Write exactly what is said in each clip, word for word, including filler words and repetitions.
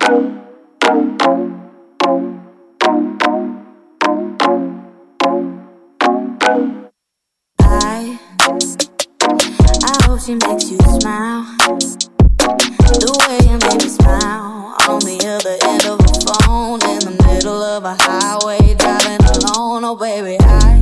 I, I hope she makes you smile. The way you make me smile on the other end of the phone, in the middle of a highway, driving alone. Oh baby, I,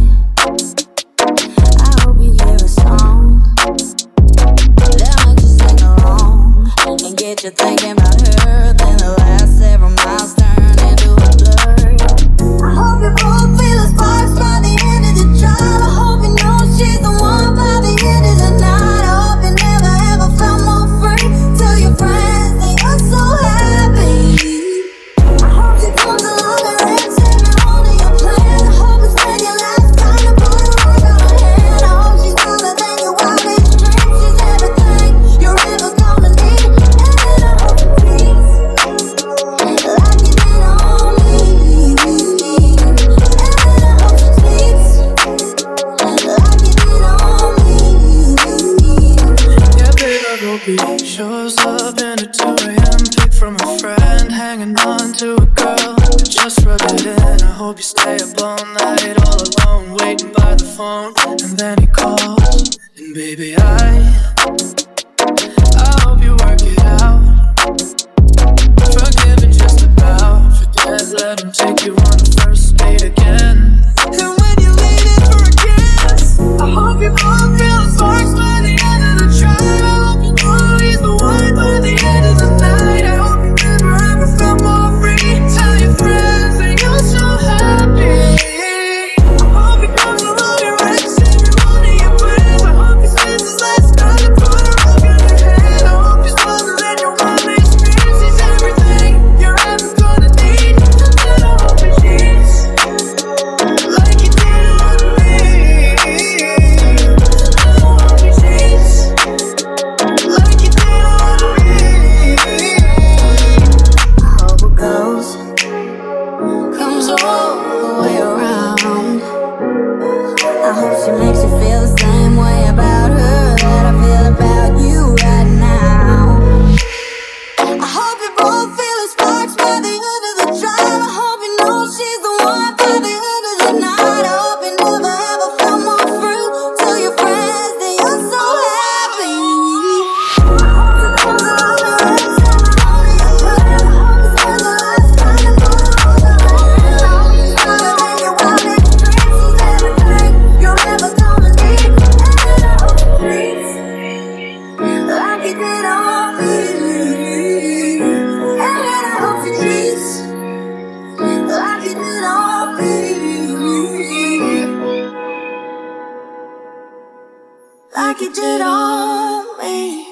I hope you hear a song that makes you sing along and get you thinking about her. Then the last several miles turn into a blur. I hope you both feel the sparks by the end of the drive. I hope you know she's the one by the end of the night. I hope you never ever felt more free. Tell your friends that you're so happy. I hope she comes along and wrecks every one of your plans. I hope it's when your last time to put a ring on her hand. I hope she's all the thing your wildest dreams. She's everything you're ever gonna need. And then I hope she treats like you did on me. And then I hope she treats like you did on me. Yeah, babe, I hope he shows up in a two A M pic from a friend, hanging on to a girl that just rubbed it in. I hope you stay up all night, all alone, waiting by the phone, and then he calls. And baby, I, I hope you work it out. Forgive it just about, forget, let him take you on the first date again. And when you lean in for a kiss, I hope you both feel the sparks by the end of the drive. I hope you know he's the one by the end of the night. I hope you never ever felt more free. Tell your friends that you're so happy. I hope he comes along and wrecks every one of your plans. I hope he spends his last night to put a rock on your hand. I hope he's stronger than your wildest dreams. He's everything you're ever gonna need. And then I hope he cheats like you did on me. I hope he cheats like you did on me. I hope it goes, comes all the way around. I hope she makes you feel the same way about her that I feel about you right now. I hope you both feel the sparks by the end of the drive. I hope you know she's the one by the end of the night. I hope you never ever felt more free. Tell your friends that you're so happy. I hope you comes along and wrecks every one of your plans. I hope it's when the last time to put a ring on her hand. I hope she's stronger than your wildest dreams. She's everything you're ever gonna need. And then I hope she treats like you did on me. And then I hope she treats like you did on me. Like you did on me.